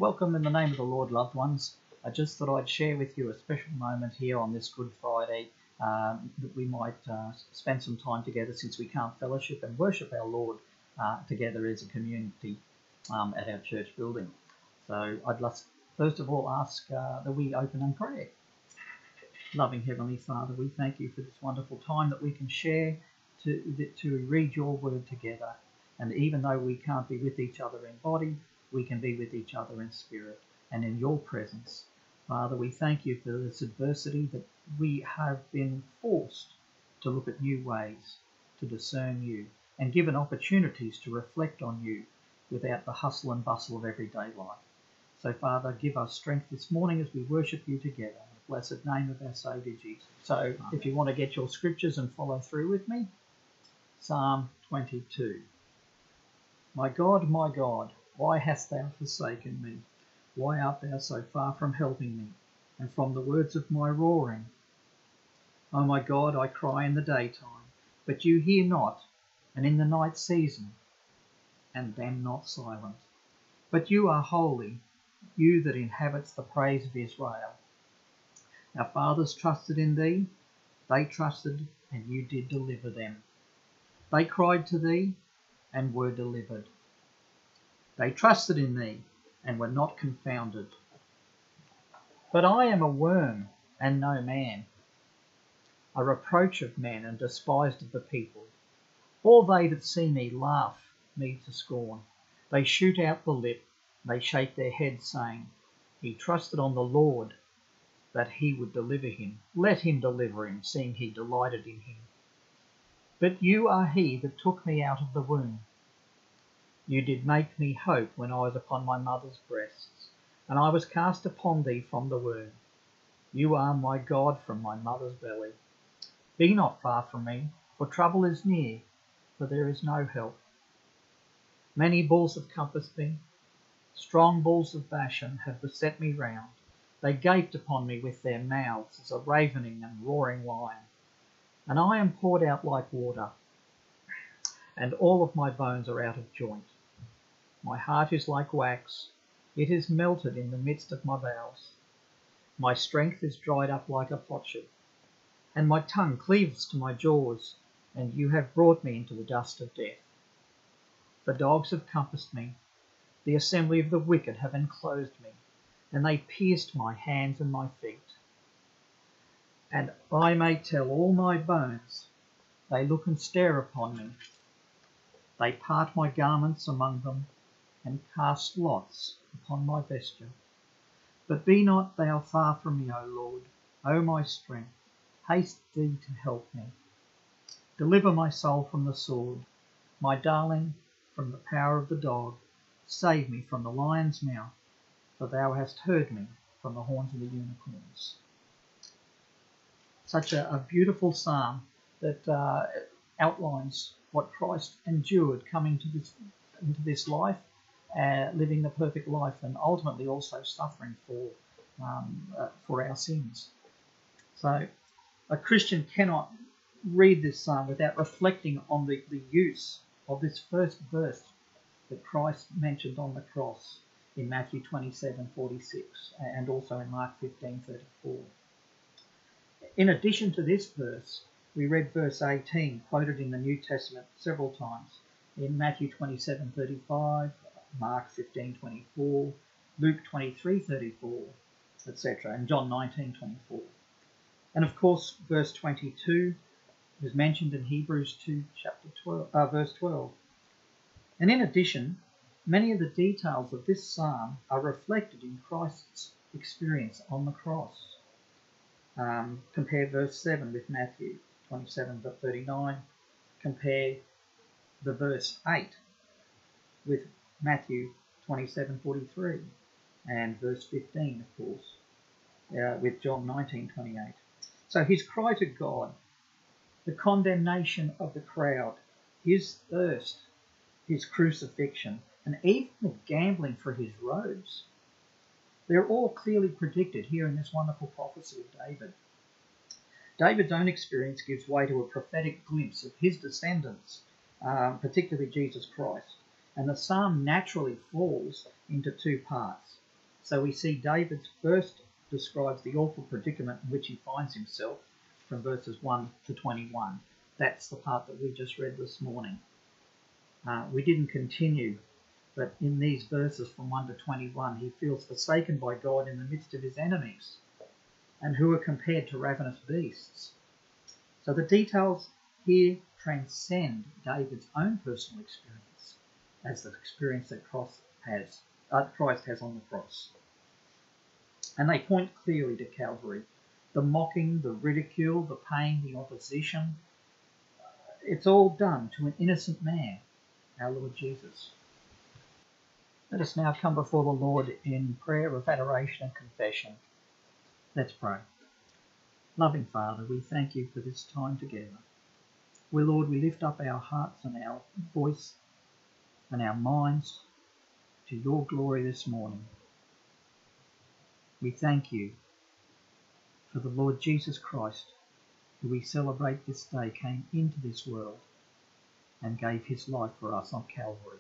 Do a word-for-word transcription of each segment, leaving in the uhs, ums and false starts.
Welcome in the name of the Lord, loved ones. I just thought I'd share with you a special moment here on this Good Friday um, that we might uh, spend some time together, since we can't fellowship and worship our Lord uh, together as a community um, at our church building. So I'd like, first of all, ask uh, that we open in prayer. Loving Heavenly Father, we thank you for this wonderful time that we can share to, to read your word together. And even though we can't be with each other in body, we can be with each other in spirit and in your presence. Father, we thank you for this adversity that we have been forced to look at new ways, to discern you, and given opportunities to reflect on you without the hustle and bustle of everyday life. So, Father, give us strength this morning as we worship you together in the blessed name of our Saviour Jesus. So, if you want to get your scriptures and follow through with me, Psalm twenty-two. My God, my God, why hast thou forsaken me? Why art thou so far from helping me, and from the words of my roaring? O my God, I cry in the daytime, but you hear not, and in the night season, and am not silent. But you are holy, you that inhabits the praise of Israel. Our fathers trusted in thee, they trusted, and you did deliver them. They cried to thee, and were delivered. They trusted in thee, and were not confounded. But I am a worm, and no man, a reproach of men, and despised of the people. All they that see me laugh me to scorn. They shoot out the lip, they shake their heads, saying, He trusted on the Lord, that he would deliver him. Let him deliver him, seeing he delighted in him. But you are he that took me out of the womb. You did make me hope when I was upon my mother's breasts, and I was cast upon thee from the womb. You are my God from my mother's belly. Be not far from me, for trouble is near, for there is no help. Many bulls have compassed me, strong bulls of Bashan have beset me round. They gaped upon me with their mouths as a ravening and roaring lion. And I am poured out like water, and all of my bones are out of joint. My heart is like wax, it is melted in the midst of my bowels. My strength is dried up like a potsherd, and my tongue cleaves to my jaws, and you have brought me into the dust of death. The dogs have compassed me, the assembly of the wicked have enclosed me, and they pierced my hands and my feet. And I may tell all my bones, they look and stare upon me. They part my garments among them, and cast lots upon my vesture. But be not thou far from me, O Lord, O my strength, haste thee to help me. Deliver my soul from the sword, my darling from the power of the dog. Save me from the lion's mouth, for thou hast heard me from the horns of the unicorns. Such a, a beautiful psalm that uh, outlines what Christ endured coming to this, into this life, uh, living the perfect life, and ultimately also suffering for um, uh, for our sins. So a Christian cannot read this psalm without reflecting on the, the use of this first verse that Christ mentioned on the cross in Matthew twenty-seven forty-six and also in Mark fifteen thirty-four. In addition to this verse, we read verse eighteen, quoted in the New Testament several times, in Matthew twenty-seven thirty-five, Mark fifteen twenty-four, Luke twenty-three thirty-four, et cetera, and John nineteen twenty-four. And of course, verse twenty-two is mentioned in Hebrews two, chapter twelve, uh, verse twelve. And in addition, many of the details of this psalm are reflected in Christ's experience on the cross. Um, compare verse seven with Matthew twenty-seven thirty-nine. Compare the verse eight with Matthew twenty-seven forty-three, and verse fifteen, of course, uh, with John nineteen twenty-eight. So his cry to God, the condemnation of the crowd, his thirst, his crucifixion, and even the gambling for his robes, they're all clearly predicted here in this wonderful prophecy of David. David's own experience gives way to a prophetic glimpse of his descendants, um, particularly Jesus Christ. And the psalm naturally falls into two parts. So we see David first describes the awful predicament in which he finds himself from verses one to twenty-one. That's the part that we just read this morning. Uh, we didn't continue, but in these verses from one to twenty-one, he feels forsaken by God in the midst of his enemies, and who are compared to ravenous beasts. So the details here transcend David's own personal experience as the experience that Christ has, uh, Christ has on the cross. And they point clearly to Calvary. The mocking, the ridicule, the pain, the opposition, it's all done to an innocent man, our Lord Jesus. Let us now come before the Lord in prayer of adoration and confession. Let's pray. Loving Father, we thank you for this time together. We, Lord, we lift up our hearts and our voice and our minds to your glory this morning. We thank you for the Lord Jesus Christ, who we celebrate this day, came into this world and gave his life for us on Calvary.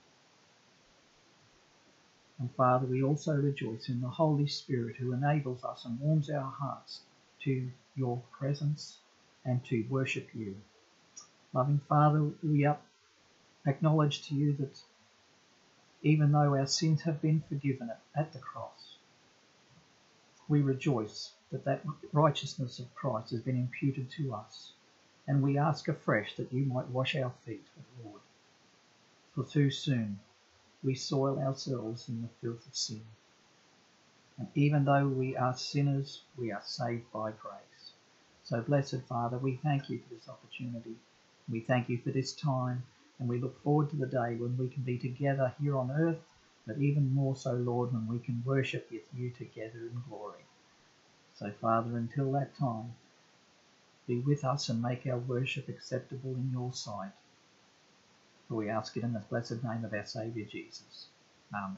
And Father, we also rejoice in the Holy Spirit, who enables us and warms our hearts to your presence and to worship you. Loving Father, we acknowledge to you that even though our sins have been forgiven at the cross, we rejoice that that righteousness of Christ has been imputed to us, and we ask afresh that you might wash our feet, Lord, for too soon we soil ourselves in the filth of sin. And even though we are sinners, we are saved by grace. So, blessed Father, we thank you for this opportunity. We thank you for this time, and we look forward to the day when we can be together here on earth, but even more so, Lord, when we can worship with you together in glory. So, Father, until that time, be with us and make our worship acceptable in your sight. For we ask it in the blessed name of our Saviour Jesus. Amen.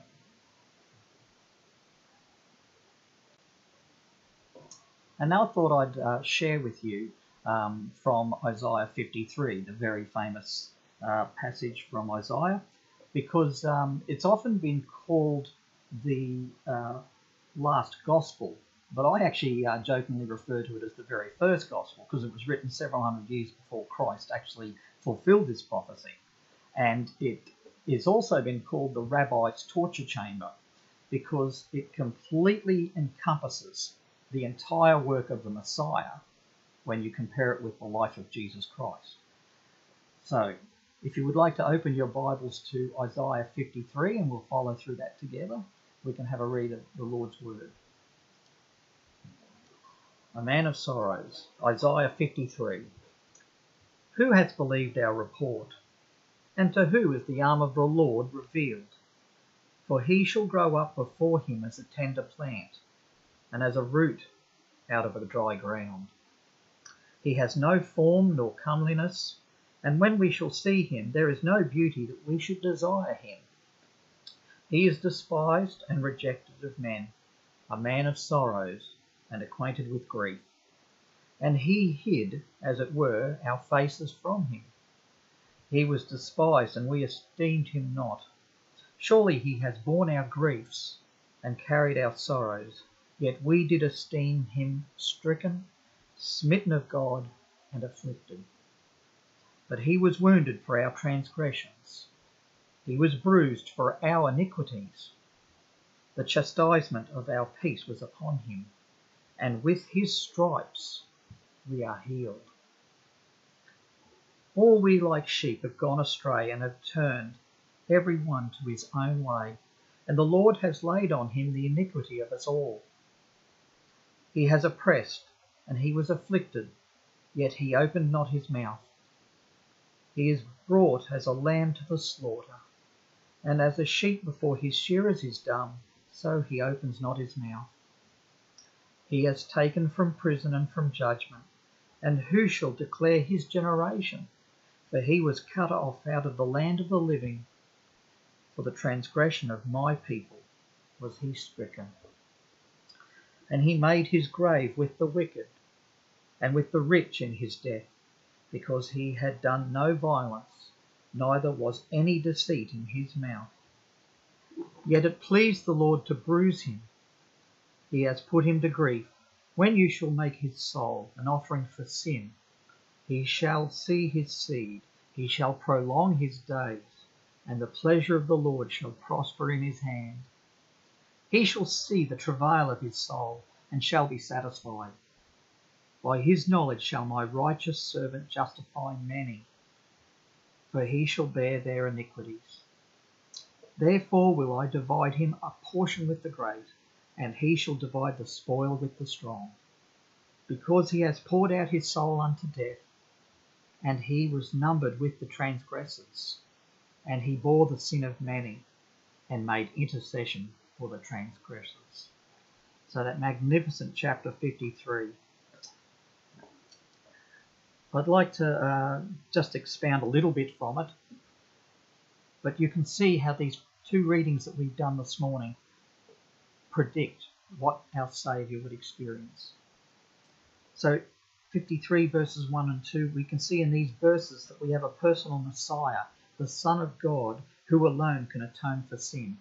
And now I thought I'd uh, share with you um, from Isaiah fifty-three, the very famous uh, passage from Isaiah, because um, it's often been called the uh, last gospel, but I actually uh, jokingly refer to it as the very first gospel, because it was written several hundred years before Christ actually fulfilled this prophecy. And it is also been called the rabbi's torture chamber, because it completely encompasses the entire work of the Messiah when you compare it with the life of Jesus Christ. So, if you would like to open your Bibles to Isaiah fifty-three, and we'll follow through that together, we can have a read of the Lord's Word. A man of sorrows, Isaiah fifty-three. Who hath believed our report? And to who is the arm of the Lord revealed? For he shall grow up before him as a tender plant, and as a root out of a dry ground. He has no form nor comeliness, and when we shall see him, there is no beauty that we should desire him. He is despised and rejected of men, a man of sorrows and acquainted with grief. And he hid, as it were, our faces from him. He was despised, and we esteemed him not. Surely he has borne our griefs and carried our sorrows, yet we did esteem him stricken, smitten of God, and afflicted. But he was wounded for our transgressions. He was bruised for our iniquities. The chastisement of our peace was upon him, and with his stripes we are healed. All we like sheep have gone astray and have turned every one to his own way, and the Lord has laid on him the iniquity of us all. He has oppressed, and he was afflicted, yet he opened not his mouth. He is brought as a lamb to the slaughter, and as a sheep before his shearers is dumb, so he opens not his mouth. He has taken from prison and from judgment, and who shall declare his generation? For he was cut off out of the land of the living. For the transgression of my people was he stricken. And he made his grave with the wicked, and with the rich in his death, because he had done no violence, neither was any deceit in his mouth. Yet it pleased the Lord to bruise him. He has put him to grief. When you shall make his soul an offering for sin, he shall see his seed, he shall prolong his days, and the pleasure of the Lord shall prosper in his hand. He shall see the travail of his soul, and shall be satisfied. By his knowledge shall my righteous servant justify many, for he shall bear their iniquities. Therefore will I divide him a portion with the great, and he shall divide the spoil with the strong, because he has poured out his soul unto death, and he was numbered with the transgressors, and he bore the sin of many, and made intercession for the transgressors. So that magnificent chapter fifty-three. I'd like to uh, just expound a little bit from it, but you can see how these two readings that we've done this morning predict what our Saviour would experience. So fifty-three verses one and two, we can see in these verses that we have a personal Messiah, the Son of God, who alone can atone for sin.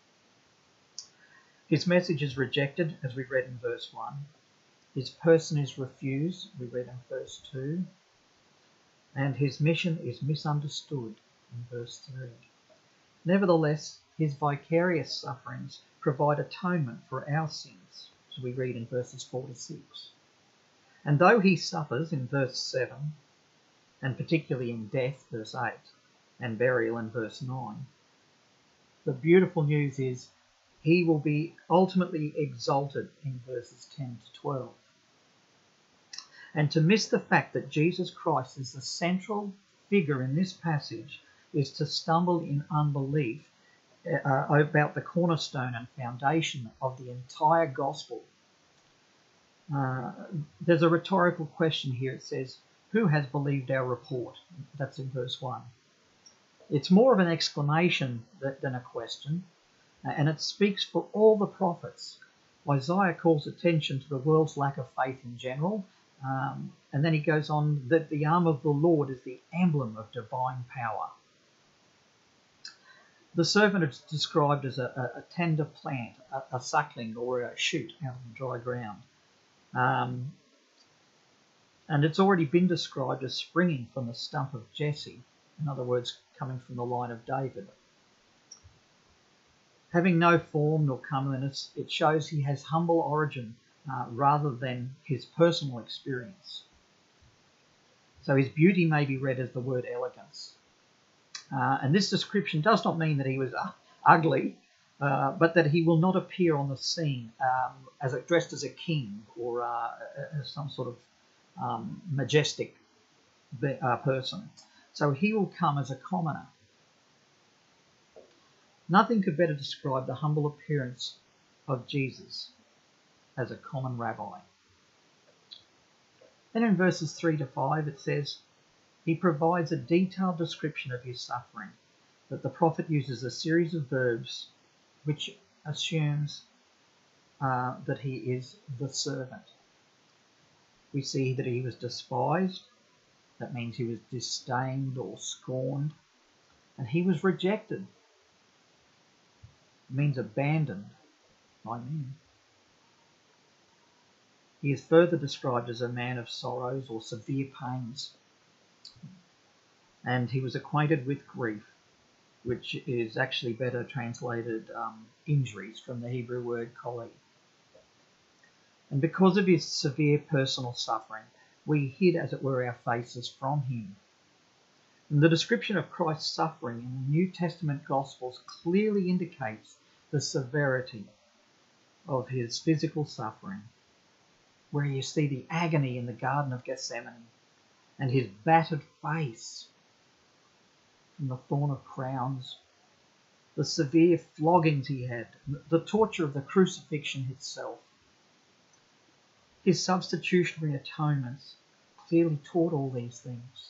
His message is rejected, as we read in verse one. His person is refused, we read in verse two. And his mission is misunderstood in verse three. Nevertheless, his vicarious sufferings provide atonement for our sins, as we read in verses four to six. And though he suffers in verse seven, and particularly in death, verse eight, and burial in verse nine, the beautiful news is he will be ultimately exalted in verses ten to twelve. And to miss the fact that Jesus Christ is the central figure in this passage is to stumble in unbelief uh, about the cornerstone and foundation of the entire gospel. Uh, there's a rhetorical question here. It says, who has believed our report? That's in verse one. It's more of an exclamation than a question, and it speaks for all the prophets. Isaiah calls attention to the world's lack of faith in general, um, and then he goes on that the arm of the Lord is the emblem of divine power. The servant is described as a, a, a tender plant, a, a suckling or a shoot out of the dry ground. Um, and it's already been described as springing from the stump of Jesse, in other words, coming from the line of David. Having no form nor comeliness, it shows he has humble origin uh, rather than his personal experience. So his beauty may be read as the word elegance. Uh, and this description does not mean that he was uh, ugly, uh, but that he will not appear on the scene um, as a, dressed as a king or uh, as some sort of um, majestic uh, person. So he will come as a commoner. Nothing could better describe the humble appearance of Jesus as a common rabbi. Then in verses three to five it says, he provides a detailed description of his suffering, that the prophet uses a series of verbs which assumes uh, that he is the servant. We see that he was despised, that means he was disdained or scorned, and he was rejected. It means abandoned by men. He is further described as a man of sorrows or severe pains, and he was acquainted with grief, which is actually better translated um, injuries from the Hebrew word koli. And because of his severe personal suffering, we hid, as it were, our faces from him. And the description of Christ's suffering in the New Testament Gospels clearly indicates the severity of his physical suffering, where you see the agony in the Garden of Gethsemane and his battered face from the thorn of crowns, the severe floggings he had, the torture of the crucifixion itself. His substitutionary atonements clearly taught all these things.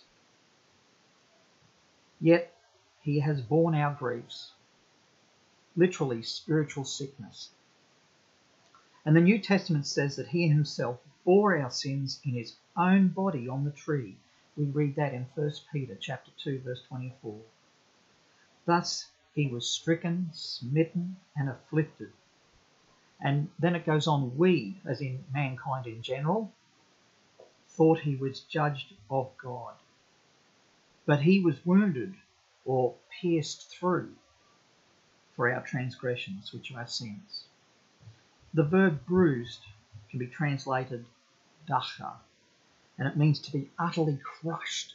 Yet he has borne our griefs, literally spiritual sickness. And the New Testament says that he himself bore our sins in his own body on the tree. We read that in First Peter chapter two, verse twenty-four. Thus, he was stricken, smitten, and afflicted. And then it goes on, we, as in mankind in general, thought he was judged of God. But he was wounded or pierced through for our transgressions, which are our sins. The verb bruised can be translated dacha, and it means to be utterly crushed.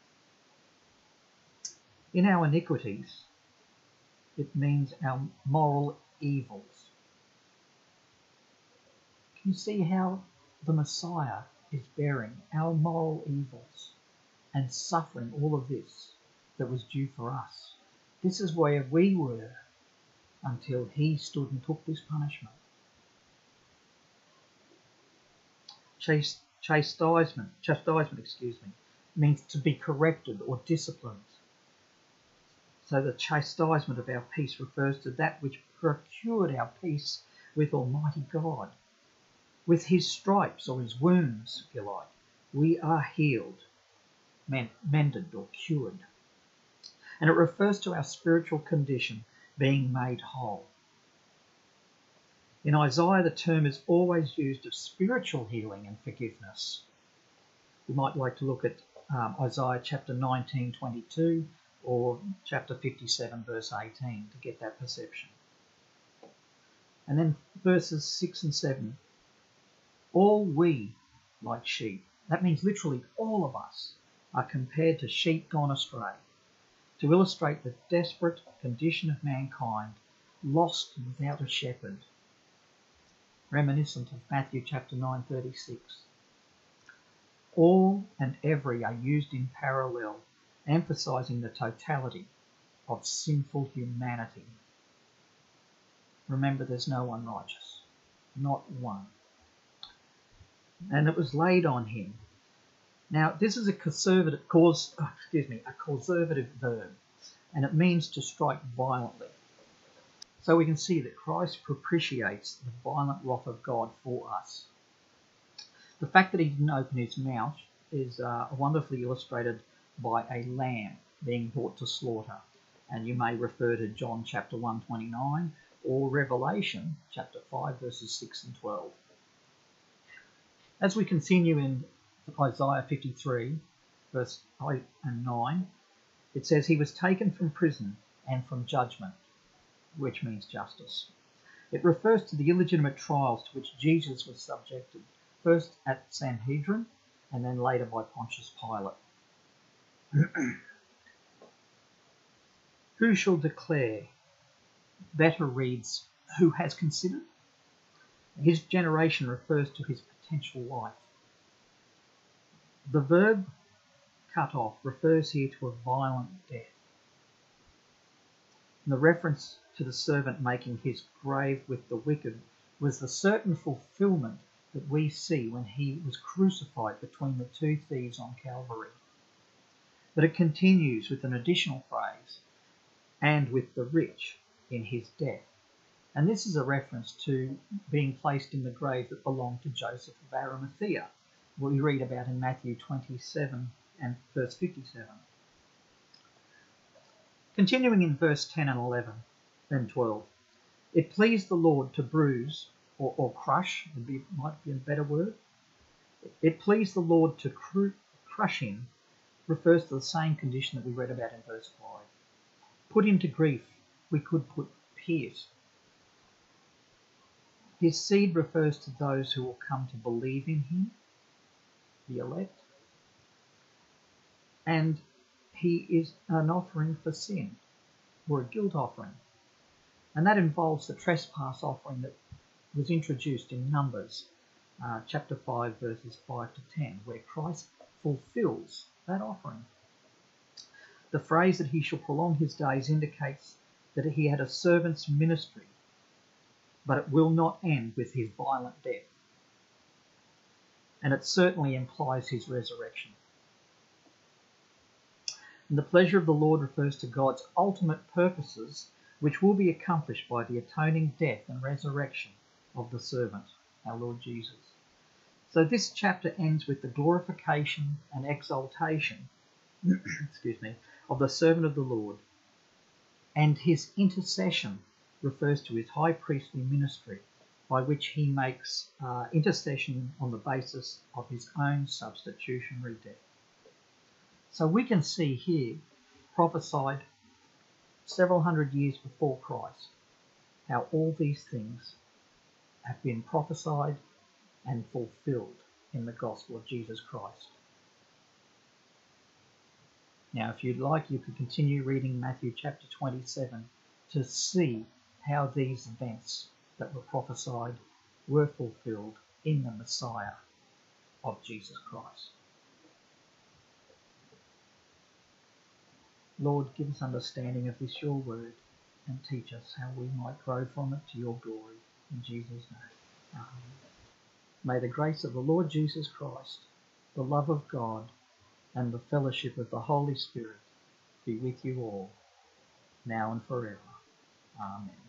In our iniquities, it means our moral evils. Can you see how the Messiah is bearing our moral evils and suffering all of this that was due for us? This is where we were until he stood and took this punishment. Chast- chastisement, chastisement, excuse me, means to be corrected or disciplined. So the chastisement of our peace refers to that which procured our peace with Almighty God. With his stripes, or his wounds, if you like, we are healed, mended or cured. And it refers to our spiritual condition being made whole. In Isaiah, the term is always used of spiritual healing and forgiveness. You might like to look at um, Isaiah chapter nineteen, twenty-two, or chapter fifty-seven, verse eighteen, to get that perception. And then verses six and seven. All we, like sheep, that means literally all of us, are compared to sheep gone astray, to illustrate the desperate condition of mankind, lost and without a shepherd, reminiscent of Matthew chapter nine, thirty-six. All and every are used in parallel, emphasising the totality of sinful humanity. Remember, there's no one righteous, not one. And it was laid on him. Now, this is a conservative cause, oh, excuse me, a causative verb, and it means to strike violently. So we can see that Christ propitiates the violent wrath of God for us. The fact that he didn't open his mouth is uh, wonderfully illustrated by a lamb being brought to slaughter. And you may refer to John chapter one twenty-nine or Revelation chapter five verses six and twelve. As we continue in Isaiah fifty-three verse eight and nine, it says, he was taken from prison and from judgment, which means justice. It refers to the illegitimate trials to which Jesus was subjected, first at Sanhedrin and then later by Pontius Pilate. Who shall declare? Better reads, who has considered? His generation refers to his potential life. The verb cut off refers here to a violent death. And the reference to the servant making his grave with the wicked was the certain fulfilment that we see when he was crucified between the two thieves on Calvary. But it continues with an additional phrase, and with the rich in his death. And this is a reference to being placed in the grave that belonged to Joseph of Arimathea, what we read about in Matthew twenty-seven and verse fifty-seven. Continuing in verse ten and eleven and twelve. It pleased the Lord to bruise, or, or crush, would be, might be a better word. It pleased the Lord to cru- crush him, refers to the same condition that we read about in verse five. Put him to grief, we could put pierce. His seed refers to those who will come to believe in him, the elect. And he is an offering for sin, or a guilt offering. And that involves the trespass offering that was introduced in Numbers, uh, chapter five, verses five to ten, where Christ fulfills that offering. The phrase that he shall prolong his days indicates that he had a servant's ministry, but it will not end with his violent death. And it certainly implies his resurrection. And the pleasure of the Lord refers to God's ultimate purposes, which will be accomplished by the atoning death and resurrection of the servant, our Lord Jesus. So this chapter ends with the glorification and exaltation excuse me, of the servant of the Lord. And his intercession refers to his high priestly ministry, by which he makes uh, intercession on the basis of his own substitutionary death. So we can see here, prophesied several hundred years before Christ, how all these things have been prophesied and fulfilled in the gospel of Jesus Christ. Now, if you'd like, you could continue reading Matthew chapter twenty-seven to see how these events that were prophesied were fulfilled in the Messiah of Jesus Christ. Lord, give us understanding of this your word and teach us how we might grow from it to your glory. In Jesus' name. Amen. May the grace of the Lord Jesus Christ, the love of God, and the fellowship of the Holy Spirit be with you all, now and forever. Amen.